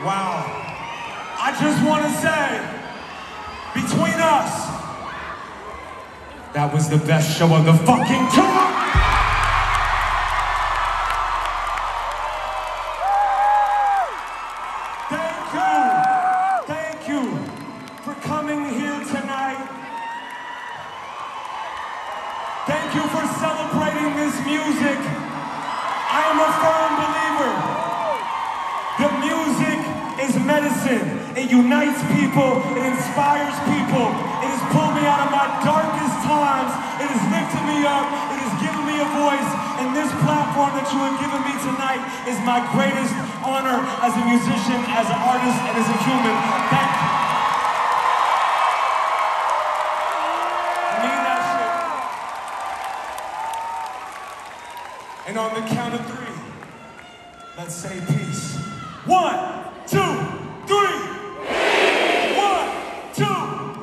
Wow. I just want to say, between us, that was the best show of the fucking tour! Thank you for coming here tonight. Thank you for celebrating this music. I am a firm believer. The music is medicine. It unites people. It inspires people. It has pulled me out of my darkest times. It has lifted me up. It has given me a voice. And this platform that you have given me tonight is my greatest honor as a musician, as an artist, and as a human. Thank you. I mean that shit. And on the count of 3, let's say peace. 1, 2, 3. 1, 2, 3.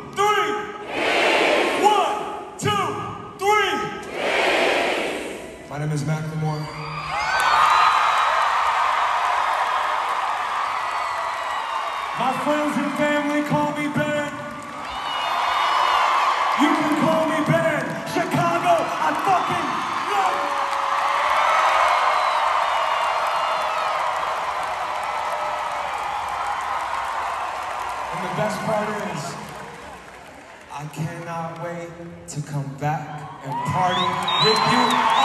1, 2, 3. My name is Macklemore. My friends and family call me Ben. You can call me Ben. Chicago, I fucking love you. And the best part is, I cannot wait to come back and party with you